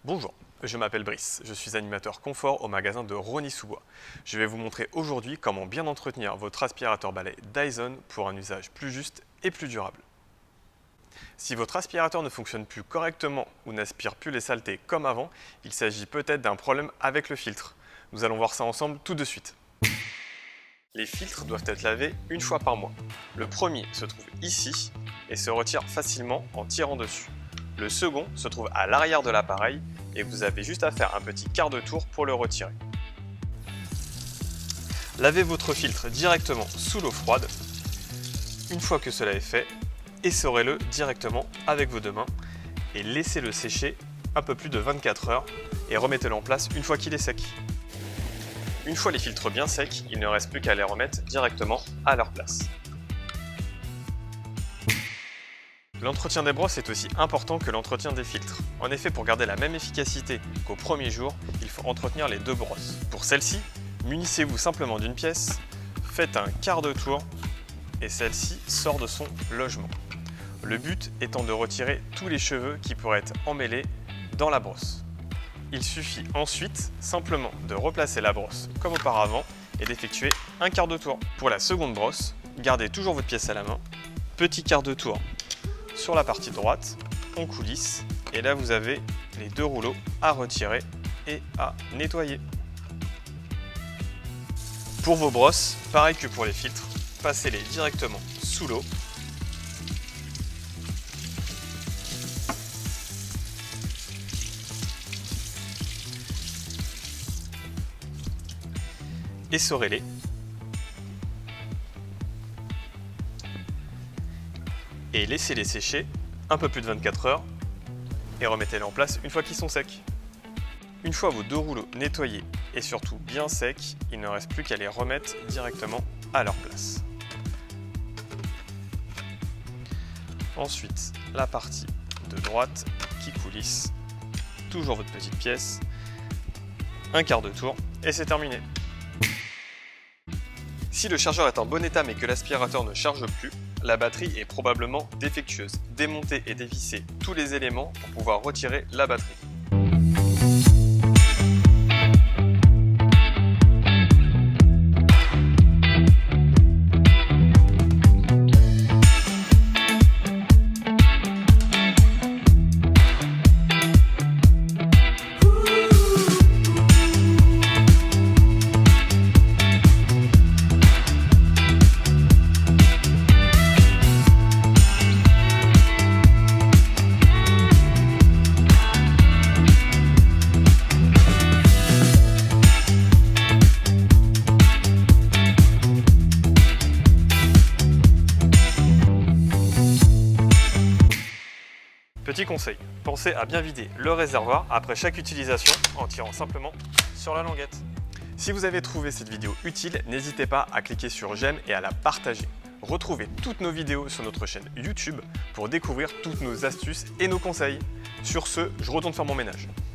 Bonjour, je m'appelle Brice, je suis animateur confort au magasin de Rosny-sous-Bois. Je vais vous montrer aujourd'hui comment bien entretenir votre aspirateur balai Dyson pour un usage plus juste et plus durable. Si votre aspirateur ne fonctionne plus correctement ou n'aspire plus les saletés comme avant, il s'agit peut-être d'un problème avec le filtre. Nous allons voir ça ensemble tout de suite. Les filtres doivent être lavés une fois par mois. Le premier se trouve ici et se retire facilement en tirant dessus. Le second se trouve à l'arrière de l'appareil et vous avez juste à faire un petit quart de tour pour le retirer. Lavez votre filtre directement sous l'eau froide. Une fois que cela est fait, essorez-le directement avec vos deux mains et laissez-le sécher un peu plus de 24 heures et remettez-le en place une fois qu'il est sec. Une fois les filtres bien secs, il ne reste plus qu'à les remettre directement à leur place. L'entretien des brosses est aussi important que l'entretien des filtres. En effet, pour garder la même efficacité qu'au premier jour, il faut entretenir les deux brosses. Pour celle-ci, munissez-vous simplement d'une pièce, faites un quart de tour et celle-ci sort de son logement. Le but étant de retirer tous les cheveux qui pourraient être emmêlés dans la brosse. Il suffit ensuite simplement de replacer la brosse comme auparavant et d'effectuer un quart de tour. Pour la seconde brosse, gardez toujours votre pièce à la main, petit quart de tour sur la partie droite, on coulisse et là vous avez les deux rouleaux à retirer et à nettoyer. Pour vos brosses, pareil que pour les filtres, passez-les directement sous l'eau. Essorez-les. Et laissez-les sécher un peu plus de 24 heures et remettez-les en place une fois qu'ils sont secs. Une fois vos deux rouleaux nettoyés et surtout bien secs, il ne reste plus qu'à les remettre directement à leur place. Ensuite, la partie de droite qui coulisse, toujours votre petite pièce, un quart de tour et c'est terminé. Si le chargeur est en bon état mais que l'aspirateur ne charge plus, la batterie est probablement défectueuse. Démontez et dévissez tous les éléments pour pouvoir retirer la batterie. Petit conseil, pensez à bien vider le réservoir après chaque utilisation en tirant simplement sur la languette. Si vous avez trouvé cette vidéo utile, n'hésitez pas à cliquer sur j'aime et à la partager. Retrouvez toutes nos vidéos sur notre chaîne YouTube pour découvrir toutes nos astuces et nos conseils. Sur ce, je retourne faire mon ménage.